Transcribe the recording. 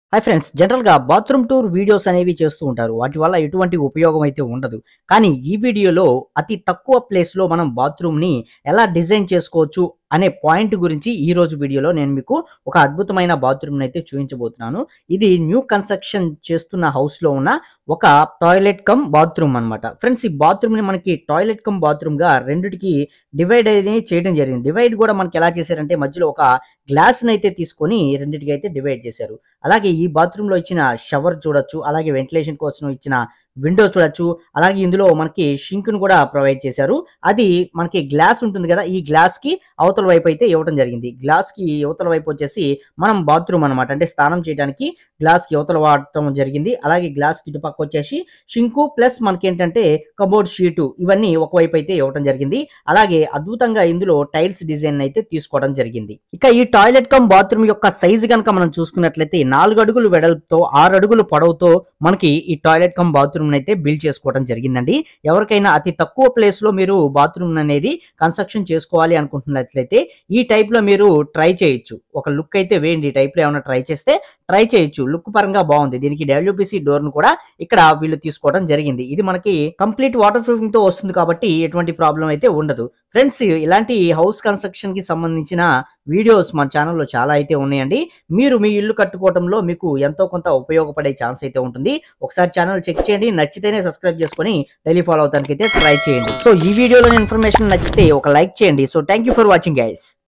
Hi friends, జనరల్‌గా bathroom tour videos అనేవి చేస్తూ ఉంటారు. వాటి వల్ల ఎటువంటి ఉపయోగం అయితే ఉండదు. కానీ ఈ వీడియోలో అతి తక్కువ ప్లేస్‌లో మనం బాత్రూమ్‌ని ఎలా డిజైన్ చేసుకోవచ్చు అనే పాయింట్ గురించి ఈరోజు వీడియోలో నేను మీకు ఒక అద్భుతమైన బాత్రూమ్‌నైతే చూయించబోతున్నాను. ఇది న్యూ కన్‌స్ట్రక్షన్ చేస్తున్న హౌస్‌లో ఉన్న ఒక టాయిలెట్ కమ్ బాత్రూమ్ అన్నమాట. ఫ్రెండ్స్, ఈ బాత్రూమ్‌ని మనకి టాయిలెట్ కమ్ బాత్రూమ్‌గా రెండిటికి డివైడ్ అనేది చేయడం జరిగింది. డివైడ్ కూడా మనకి ఎలా చేశారంటే మధ్యలో ఒక గ్లాస్‌నైతే తీసుకొని రెండిటికైతే డివైడ్ చేశారు. అలాగే ఈ బాత్రూమ్‌లో ఇచ్చిన షవర్ చూడొచ్చు. అలాగే వెంటిలేషన్ కోసం ఇచ్చిన విండో చూడొచ్చు. అలాగే ఇందులో మనకి షింక్‌ను కూడా ప్రొవైడ్ చేశారు. అది మనకి గ్లాస్ ఉంటుంది కదా! ఈ గ్లాస్‌కి అవతల వైపు అయితే ఇవ్వటం జరిగింది. గ్లాస్‌కి ఇవతల వైపు వచ్చేసి మనం బాత్రూమ్ అన్నమాట. అంటే స్నానం చేయడానికి గ్లాస్‌కి ఇవతల వాడటం జరిగింది. అలాగే గ్లాస్‌కి ఇటు పక్క వచ్చేసి షింకు ప్లస్ మనకేంటంటే కబోర్డ్ షీటు ఇవన్నీ ఒకవైపు అయితే ఇవ్వటం జరిగింది. అలాగే అద్భుతంగా ఇందులో టైల్స్ డిజైన్ అయితే తీసుకోవడం జరిగింది. ఇక ఈ టాయిలెట్ కమ్ బాత్రూమ్ యొక్క సైజ్ గనుక మనం చూసుకున్నట్లయితే 4 అడుగులు వెడల్పుతో 6 అడుగులు పొడవుతో మనకి ఈ టాయిలెట్ కమ్ బాత్రూమ్ అయితే బిల్డ్ చేసుకోవడం జరిగిందండి. ఎవరికైనా అతి తక్కువ ప్లేస్ లో మీరు బాత్రూమ్ అనేది కన్స్ట్రక్షన్ చేసుకోవాలి అనుకుంటున్నట్లయితే ఈ టైప్ లో మీరు ట్రై చేయొచ్చు. ఒక లుక్ అయితే వేయండి. ఈ టైప్ లో ఏమైనా ట్రై చేస్తే ట్రై చేయొచ్చు. లుక్ పరంగా బాగుంది. దీనికి డబ్ల్యూపీసీ డోర్ ను కూడా ఇక్కడ వీళ్ళు తీసుకోవడం జరిగింది. ఇది మనకి కంప్లీట్ వాటర్ ప్రూఫింగ్ తో వస్తుంది కాబట్టి ఎటువంటి ప్రాబ్లం అయితే ఉండదు. ఫ్రెండ్స్, ఇలాంటి హౌస్ కన్స్ట్రక్షన్ కి సంబంధించిన వీడియోస్ మన ఛానల్లో చాలా అయితే ఉన్నాయండి. మీరు మీ ఇల్లు కట్టుకోవడంలో మీకు ఎంతో కొంత ఉపయోగపడే ఛాన్స్ అయితే ఉంటుంది. ఒకసారి ఛానల్ చెక్ చేయండి. నచ్చితేనే సబ్స్క్రైబ్ చేసుకొని డైలీ ఫాలో అవడానికి అయితే ట్రై చేయండి. సో ఈ వీడియోలోని ఇన్ఫర్మేషన్ నచ్చితే ఒక లైక్ చేయండి. So thank you for watching guys.